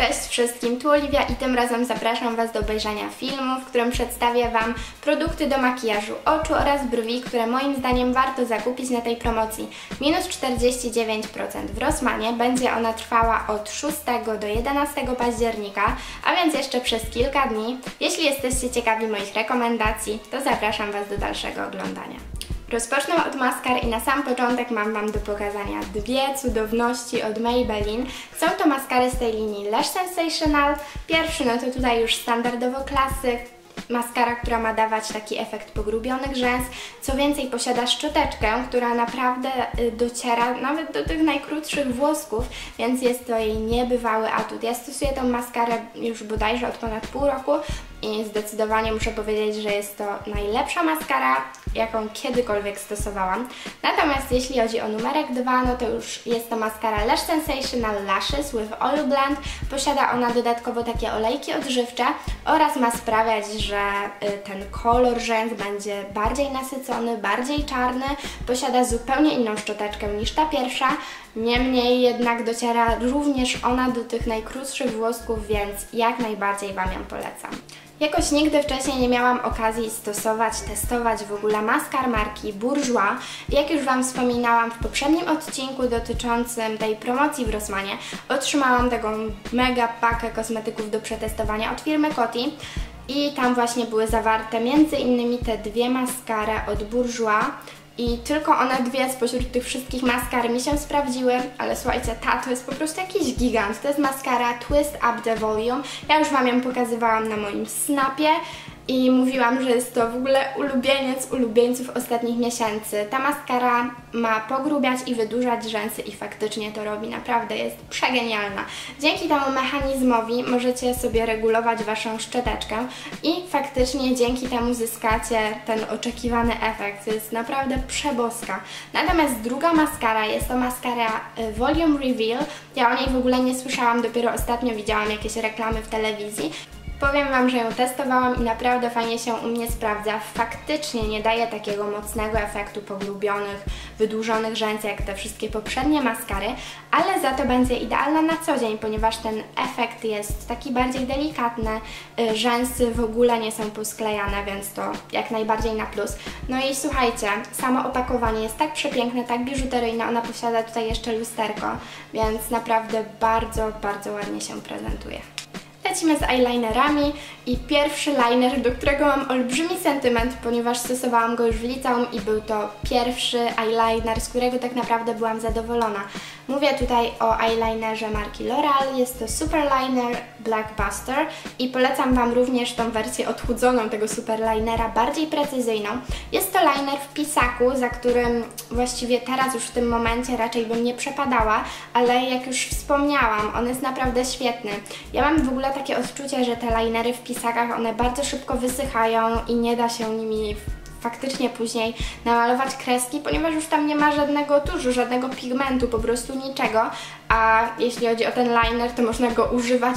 Cześć wszystkim, tu Oliwia i tym razem zapraszam Was do obejrzenia filmu, w którym przedstawię Wam produkty do makijażu oczu oraz brwi, które moim zdaniem warto zakupić na tej promocji. Minus 49% w Rossmanie. Będzie ona trwała od 6 do 11 października, a więc jeszcze przez kilka dni. Jeśli jesteście ciekawi moich rekomendacji, to zapraszam Was do dalszego oglądania. Rozpocznę od maskar i na sam początek mam Wam do pokazania dwie cudowności od Maybelline. Są to maskary z tej linii Lash Sensational. Pierwszy, no to tutaj już standardowo klasyk. Maskara, która ma dawać taki efekt pogrubionych rzęs. Co więcej, posiada szczoteczkę, która naprawdę dociera nawet do tych najkrótszych włosków, więc jest to jej niebywały atut. Ja stosuję tą maskarę już bodajże od ponad pół roku i zdecydowanie muszę powiedzieć, że jest to najlepsza maskara, jaką kiedykolwiek stosowałam. Natomiast jeśli chodzi o numerek 2, no to już jest to maskara Lash Sensational Lashes with Oil Blend. Posiada ona dodatkowo takie olejki odżywcze oraz ma sprawiać, że ten kolor rzęs będzie bardziej nasycony, bardziej czarny. Posiada zupełnie inną szczoteczkę niż ta pierwsza. Niemniej jednak dociera również ona do tych najkrótszych włosków, więc jak najbardziej Wam ją polecam. Jakoś nigdy wcześniej nie miałam okazji testować w ogóle maskar marki Bourjois. Jak już Wam wspominałam w poprzednim odcinku dotyczącym tej promocji w Rossmanie, otrzymałam taką mega pakę kosmetyków do przetestowania od firmy Coty. I tam właśnie były zawarte m.in. te dwie maskary od Bourjois. I tylko one dwie spośród tych wszystkich maskar mi się sprawdziły, ale słuchajcie, ta to jest po prostu jakiś gigant. To jest maskara Twist Up The Volume. Ja już Wam ją pokazywałam na moim snapie i mówiłam, że jest to w ogóle ulubieniec ulubieńców ostatnich miesięcy. Ta maskara ma pogrubiać i wydłużać rzęsy i faktycznie to robi. Naprawdę jest przegenialna. Dzięki temu mechanizmowi możecie sobie regulować Waszą szczoteczkę i faktycznie dzięki temu zyskacie ten oczekiwany efekt. To jest naprawdę przeboska. Natomiast druga maskara jest to maskara Volume Reveal. Ja o niej w ogóle nie słyszałam, dopiero ostatnio widziałam jakieś reklamy w telewizji. Powiem Wam, że ją testowałam i naprawdę fajnie się u mnie sprawdza. Faktycznie nie daje takiego mocnego efektu pogrubionych, wydłużonych rzęs jak te wszystkie poprzednie maskary, ale za to będzie idealna na co dzień, ponieważ ten efekt jest taki bardziej delikatny, rzęsy w ogóle nie są posklejane, więc to jak najbardziej na plus. No i słuchajcie, samo opakowanie jest tak przepiękne, tak biżuteryjne, ona posiada tutaj jeszcze lusterko, więc naprawdę bardzo, bardzo ładnie się prezentuje. Lecimy z eyelinerami i pierwszy liner, do którego mam olbrzymi sentyment, ponieważ stosowałam go już w liceum i był to pierwszy eyeliner, z którego tak naprawdę byłam zadowolona. Mówię tutaj o eyelinerze marki L'Oreal, jest to Superliner Black Buster i polecam Wam również tą wersję odchudzoną tego Superlinera, bardziej precyzyjną. Jest to liner w pisaku, za którym właściwie teraz już w tym momencie raczej bym nie przepadała, ale jak już wspomniałam, on jest naprawdę świetny. Ja mam w ogóle takie odczucie, że te linery w pisakach, one bardzo szybko wysychają i nie da się nimi faktycznie później namalować kreski, ponieważ już tam nie ma żadnego tużu, żadnego pigmentu, po prostu niczego, a jeśli chodzi o ten liner, to można go używać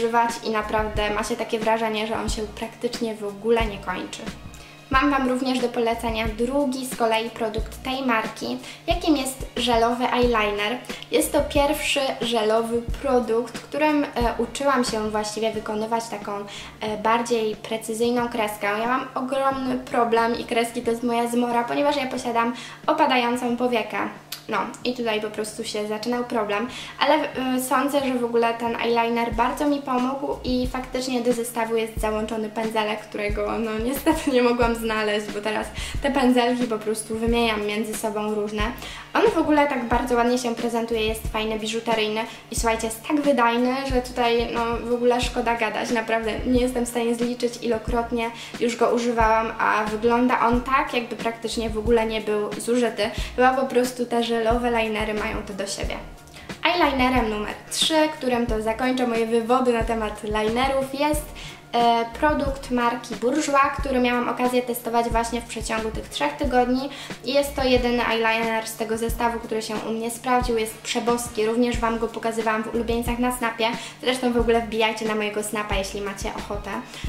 i naprawdę ma się takie wrażenie, że on się praktycznie w ogóle nie kończy. Mam Wam również do polecenia drugi z kolei produkt tej marki, jakim jest żelowy eyeliner. Jest to pierwszy żelowy produkt, którym uczyłam się właściwie wykonywać taką bardziej precyzyjną kreskę. Ja mam ogromny problem i kreski to jest moja zmora, ponieważ ja posiadam opadającą powiekę. No i tutaj po prostu się zaczynał problem, ale sądzę, że w ogóle ten eyeliner bardzo mi pomógł i faktycznie do zestawu jest załączony pędzelek, którego no niestety nie mogłam znaleźć, bo teraz te pędzelki po prostu wymieniam między sobą różne. On w ogóle tak bardzo ładnie się prezentuje, jest fajny, biżuteryjny i słuchajcie, jest tak wydajny, że tutaj no w ogóle szkoda gadać, naprawdę nie jestem w stanie zliczyć ilokrotnie już go używałam, a wygląda on tak, jakby praktycznie w ogóle nie był zużyty. Chyba po prostu te żelowe linery mają to do siebie. Eyelinerem numer 3, którym to zakończę moje wywody na temat linerów, jest produkt marki Bourjois, który miałam okazję testować właśnie w przeciągu tych 3 tygodni i jest to jedyny eyeliner z tego zestawu, który się u mnie sprawdził, jest przeboski, również Wam go pokazywałam w ulubieńcach na Snapie, zresztą w ogóle wbijajcie na mojego Snapa, jeśli macie ochotę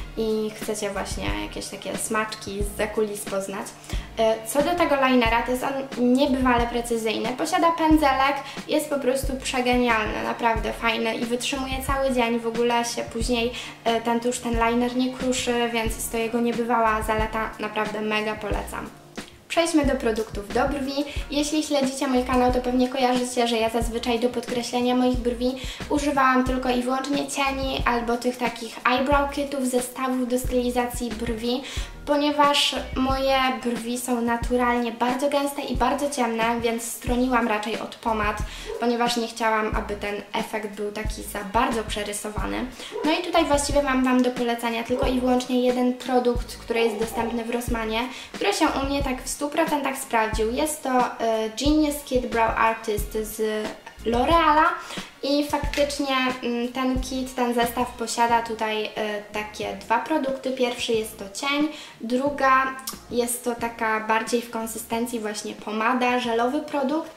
i chcecie właśnie jakieś takie smaczki zza kulis poznać. Co do tego linera, to jest on niebywale precyzyjny, posiada pędzelek, jest po prostu przegenialny, naprawdę fajny i wytrzymuje cały dzień, w ogóle się później ten liner nie kruszy, więc jest to jego niebywała zaleta, naprawdę mega polecam. Przejdźmy do produktów do brwi. Jeśli śledzicie mój kanał, to pewnie kojarzycie, że ja zazwyczaj do podkreślenia moich brwi używałam tylko i wyłącznie cieni albo tych takich eyebrow kitów, zestawów do stylizacji brwi, ponieważ moje brwi są naturalnie bardzo gęste i bardzo ciemne, więc stroniłam raczej od pomad, ponieważ nie chciałam, aby ten efekt był taki za bardzo przerysowany. No i tutaj właściwie mam Wam do polecenia tylko i wyłącznie jeden produkt, który jest dostępny w Rossmanie, który się u mnie tak w 100% sprawdził. Jest to Genius Kit Brow Artist z L'Oreala i faktycznie ten kit, ten zestaw posiada tutaj takie 2 produkty. Pierwszy jest to cień, druga jest to taka bardziej w konsystencji właśnie pomada, żelowy produkt.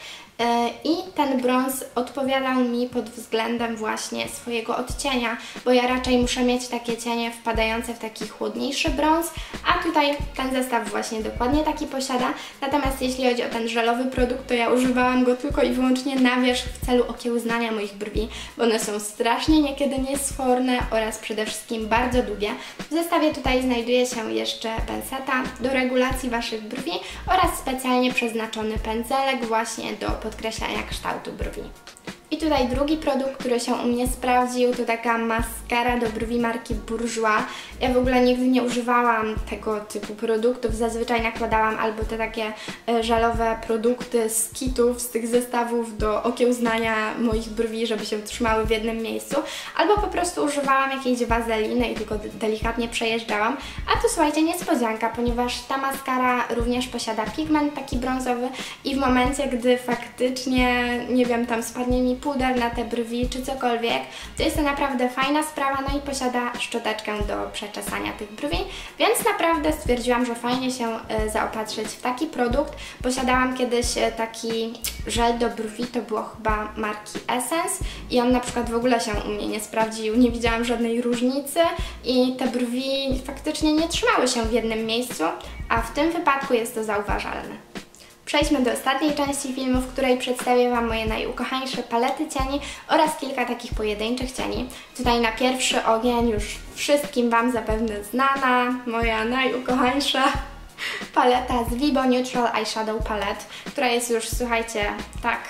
I ten brąz odpowiadał mi pod względem właśnie swojego odcienia, bo ja raczej muszę mieć takie cienie wpadające w taki chłodniejszy brąz, a tutaj ten zestaw właśnie dokładnie taki posiada. Natomiast jeśli chodzi o ten żelowy produkt, to ja używałam go tylko i wyłącznie na wierzch w celu okiełznania moich brwi, bo one są strasznie niekiedy niesforne oraz przede wszystkim bardzo długie. W zestawie tutaj znajduje się jeszcze penseta do regulacji Waszych brwi oraz specjalnie przeznaczony pędzelek właśnie do podkreślania kształtu brwi. I tutaj drugi produkt, który się u mnie sprawdził, to taka maskara do brwi marki Bourjois. Ja w ogóle nigdy nie używałam tego typu produktów, zazwyczaj nakładałam albo te takie żelowe produkty z kitów, z tych zestawów do okiełznania moich brwi, żeby się trzymały w jednym miejscu, albo po prostu używałam jakiejś wazeliny i tylko delikatnie przejeżdżałam. A tu słuchajcie, niespodzianka, ponieważ ta maskara również posiada pigment taki brązowy i w momencie, gdy faktycznie, nie wiem, tam spadnie mi puder na te brwi czy cokolwiek, to jest to naprawdę fajna sprawa, no i posiada szczoteczkę do przeczesania tych brwi, więc naprawdę stwierdziłam, że fajnie się zaopatrzyć w taki produkt. Posiadałam kiedyś taki żel do brwi, to było chyba marki Essence i on na przykład w ogóle się u mnie nie sprawdził, nie widziałam żadnej różnicy i te brwi faktycznie nie trzymały się w jednym miejscu, a w tym wypadku jest to zauważalne. Przejdźmy do ostatniej części filmu, w której przedstawię Wam moje najukochańsze palety cieni oraz kilka takich pojedynczych cieni. Tutaj na pierwszy ogień już wszystkim Wam zapewne znana, moja najukochańsza paleta z Vibo Neutral Eyeshadow Palette, która jest już, słuchajcie, tak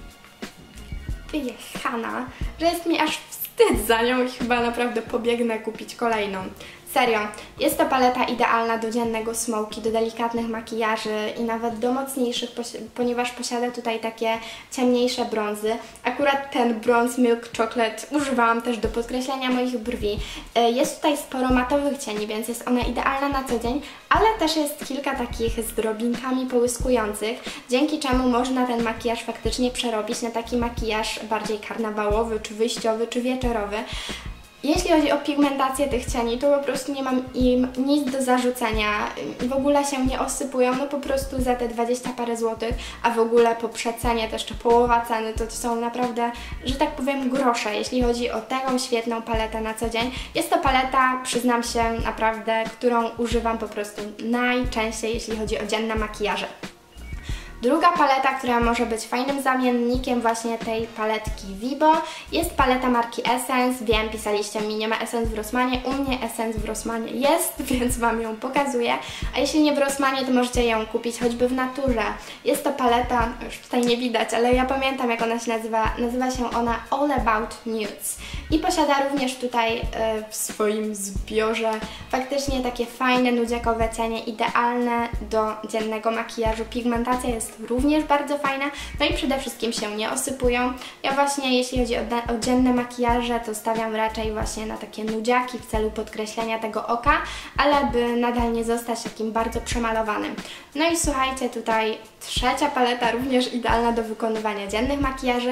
wyjechana, że jest mi aż wstyd za nią i chyba naprawdę pobiegnę kupić kolejną. Serio, jest to paleta idealna do dziennego smoki, do delikatnych makijaży i nawet do mocniejszych, ponieważ posiada tutaj takie ciemniejsze brązy. Akurat ten brąz Milk Chocolate używałam też do podkreślenia moich brwi. Jest tutaj sporo matowych cieni, więc jest ona idealna na co dzień, ale też jest kilka takich z drobinkami połyskujących, dzięki czemu można ten makijaż faktycznie przerobić na taki makijaż bardziej karnawałowy, czy wyjściowy, czy wieczorowy. Jeśli chodzi o pigmentację tych cieni, to po prostu nie mam im nic do zarzucenia, w ogóle się nie osypują, no po prostu za te 20 parę złotych, a w ogóle po przecenie to jeszcze połowa ceny, to są naprawdę, że tak powiem, grosze, jeśli chodzi o taką świetną paletę na co dzień. Jest to paleta, przyznam się naprawdę, którą używam po prostu najczęściej, jeśli chodzi o dzienne makijaże. Druga paleta, która może być fajnym zamiennikiem właśnie tej paletki Vibo, jest paleta marki Essence. Wiem, pisaliście mi, nie ma Essence w Rossmanie, u mnie Essence w Rossmanie jest, więc Wam ją pokazuję. A jeśli nie w Rossmanie, to możecie ją kupić choćby w naturze. Jest to paleta, już tutaj nie widać, ale ja pamiętam, jak ona się nazywa. Nazywa się ona All About Nudes i posiada również tutaj w swoim zbiorze faktycznie takie fajne, nudziakowe cienie, idealne do dziennego makijażu. Pigmentacja jest również bardzo fajna, no i przede wszystkim się nie osypują. Ja właśnie, jeśli chodzi o dzienne makijaże, to stawiam raczej właśnie na takie nudziaki w celu podkreślenia tego oka, ale by nadal nie zostać takim bardzo przemalowanym. No i słuchajcie, tutaj trzecia paleta, również idealna do wykonywania dziennych makijaży.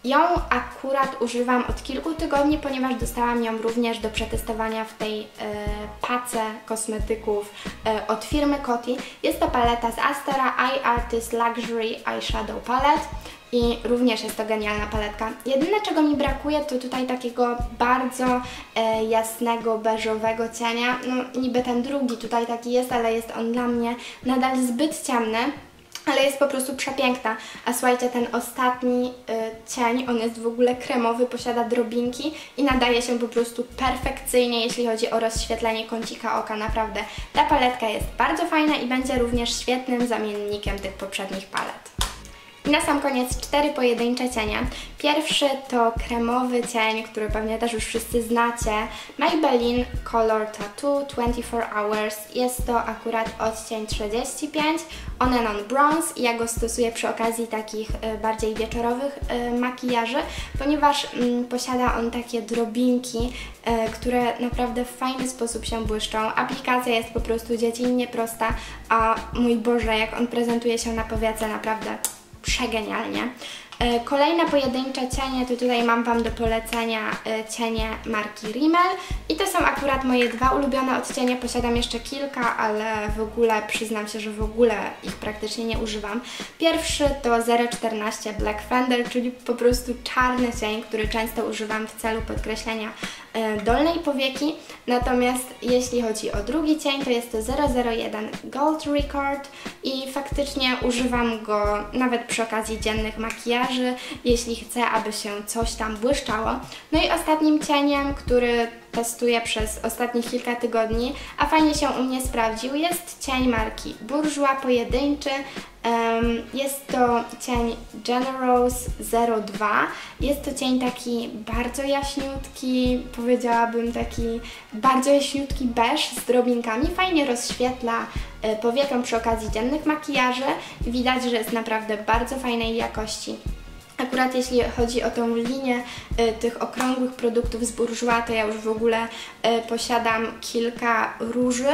Ją akurat używam od kilku tygodni, ponieważ dostałam ją również do przetestowania w tej pace kosmetyków od firmy Coty. Jest to paleta z Astora iArtist Luxury Eyeshadow Palette. I również jest to genialna paletka. Jedyne, czego mi brakuje, to tutaj takiego bardzo jasnego, beżowego cienia. No niby ten drugi tutaj taki jest, ale jest on dla mnie nadal zbyt ciemny. Ale jest po prostu przepiękna. A słuchajcie, ten ostatni cień, on jest w ogóle kremowy, posiada drobinki i nadaje się po prostu perfekcyjnie, jeśli chodzi o rozświetlenie kącika oka. Naprawdę, ta paletka jest bardzo fajna i będzie również świetnym zamiennikiem tych poprzednich palet. I na sam koniec 4 pojedyncze cienie. Pierwszy to kremowy cień, który pewnie też już wszyscy znacie. Maybelline Color Tattoo 24 Hours. Jest to akurat odcień 35. On and On Bronze i ja go stosuję przy okazji takich bardziej wieczorowych makijaży, ponieważ posiada on takie drobinki, które naprawdę w fajny sposób się błyszczą. Aplikacja jest po prostu dziecinnie prosta, a mój Boże, jak on prezentuje się na powiece, naprawdę przegenialnie. Kolejne pojedyncze cienie to tutaj mam Wam do polecenia cienie marki Rimmel i to są akurat moje dwa ulubione odcienie. Posiadam jeszcze kilka, ale w ogóle przyznam się, że w ogóle ich praktycznie nie używam. Pierwszy to 014 Black Fender, czyli po prostu czarny cień, który często używam w celu podkreślenia dolnej powieki. Natomiast jeśli chodzi o drugi cień, to jest to 001 Gold Record i faktycznie używam go nawet przy okazji dziennych makijaży, jeśli chcę, aby się coś tam błyszczało. No i ostatnim cieniem, który testuję przez ostatnich kilka tygodni, a fajnie się u mnie sprawdził, jest cień marki Bourjois pojedynczy. Jest to cień Generous 02. Jest to cień taki bardzo jaśniutki, powiedziałabym taki bardzo jaśniutki beż z drobinkami. Fajnie rozświetla powiekę przy okazji dziennych makijaży. Widać, że jest naprawdę bardzo fajnej jakości. Akurat jeśli chodzi o tą linię tych okrągłych produktów z Bourjois, to ja już w ogóle posiadam kilka róży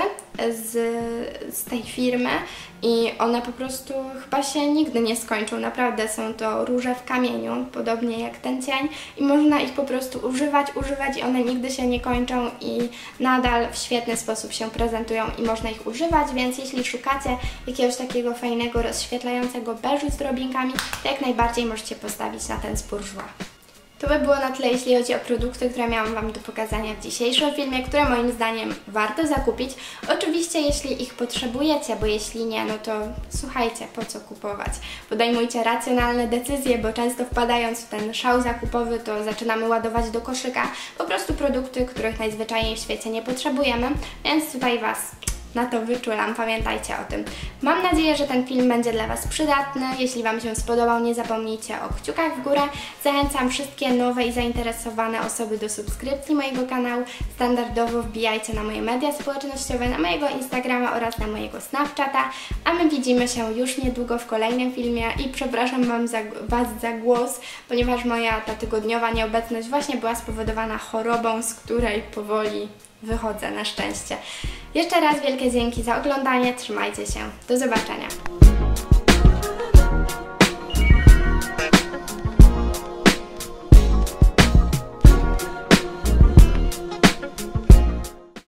z tej firmy i one po prostu chyba się nigdy nie skończą. Naprawdę są to róże w kamieniu, podobnie jak ten cień i można ich po prostu używać i one nigdy się nie kończą i nadal w świetny sposób się prezentują i można ich używać, więc jeśli szukacie jakiegoś takiego fajnego, rozświetlającego beżu z drobinkami, to jak najbardziej możecie postawić na ten z Bourjois. To by było na tyle, jeśli chodzi o produkty, które miałam Wam do pokazania w dzisiejszym filmie, które moim zdaniem warto zakupić. Oczywiście, jeśli ich potrzebujecie, bo jeśli nie, no to słuchajcie, po co kupować? Podejmujcie racjonalne decyzje, bo często wpadając w ten szał zakupowy, to zaczynamy ładować do koszyka po prostu produkty, których najzwyczajniej w świecie nie potrzebujemy, więc tutaj Was na to wyczulam, pamiętajcie o tym. Mam nadzieję, że ten film będzie dla Was przydatny. Jeśli Wam się spodobał, nie zapomnijcie o kciukach w górę. Zachęcam wszystkie nowe i zainteresowane osoby do subskrypcji mojego kanału. Standardowo wbijajcie na moje media społecznościowe, na mojego Instagrama oraz na mojego Snapchata, a my widzimy się już niedługo w kolejnym filmie i przepraszam Was za głos, ponieważ moja ta tygodniowa nieobecność właśnie była spowodowana chorobą, z której powoli wychodzę na szczęście. Jeszcze raz wielkie dzięki za oglądanie, trzymajcie się, do zobaczenia.